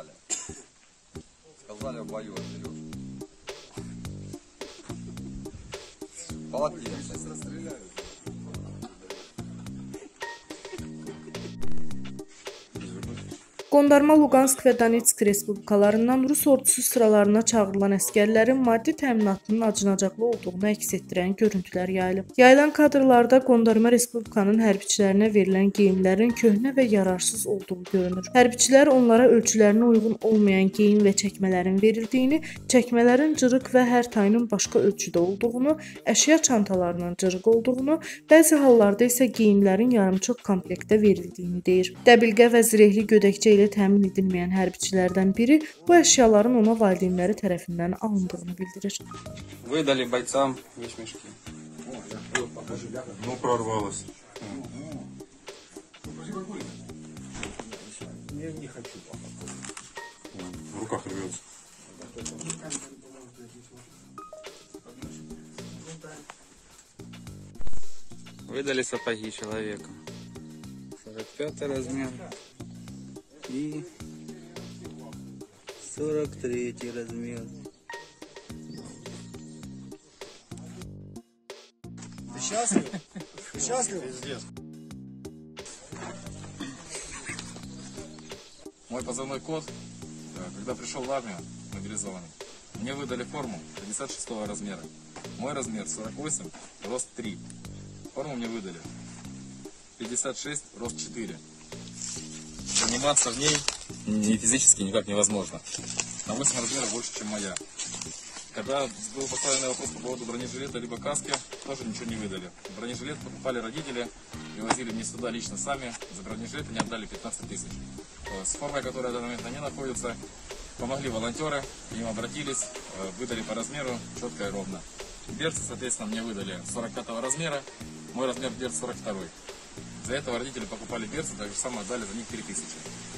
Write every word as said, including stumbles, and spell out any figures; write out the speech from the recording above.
забрали. Сказали, в бою отберешь. Полотенце. Сейчас расстреляют. Qondarma Luqansk və Donetsk respublikalarından Rus ordusu sıralarına çağırılan əsgərlərin maddi təminatının acınacaqlı olduğunu əks etdirən görüntülər yayılıb. Yayılan kadrlarda Qondarma Respublikanın hərbiçilərinə verilən geyimlərin köhnə və yararsız olduğu görünür. Hərbiçilər onlara ölçülərinə uyğun olmayan geyim və çəkmələrin verildiyini, çəkmələrin cırıq və hər tayının başqa ölçüdə olduğunu, əşya çantalarının cırıq olduğunu, bəzi hallarda isə geyimlərin yarımçıq komplektdə verildiyini deyir. Dəbilqə və zirehli gödəkçə ilə təmin edilməyən hərbiçilərdən biri bu əşyaların ona valideynləri tərəfindən alındığını bildirir. Выдали бойцам вещмешки. Ну, прорвалось. Я не хочу пока. В руках рвется. Выдали сапоги человеку. сорок пятый размер. И сорок третий размер. Ты счастлив? Ты счастлив? Мой позывной код, когда пришел в армию мобилизованный, мне выдали форму пятьдесят шестого размера. Мой размер сорок восемь, рост три. Форму мне выдали пятьдесят шесть, рост четыре. Заниматься в ней не физически никак невозможно. На восемь размеров больше, чем моя. Когда был поставлен вопрос по поводу бронежилета либо каски, тоже ничего не выдали. Бронежилет покупали родители, привозили мне сюда лично сами. За бронежилет они отдали пятнадцать тысяч. С формой, которая в данный момент на ней находится, помогли волонтеры, к ним обратились, выдали по размеру четко и ровно. Берцы, соответственно, мне выдали сорок пятого размера, мой размер берц сорок второй. За этого родители покупали берцы, так же самое отдали за них три тысячи.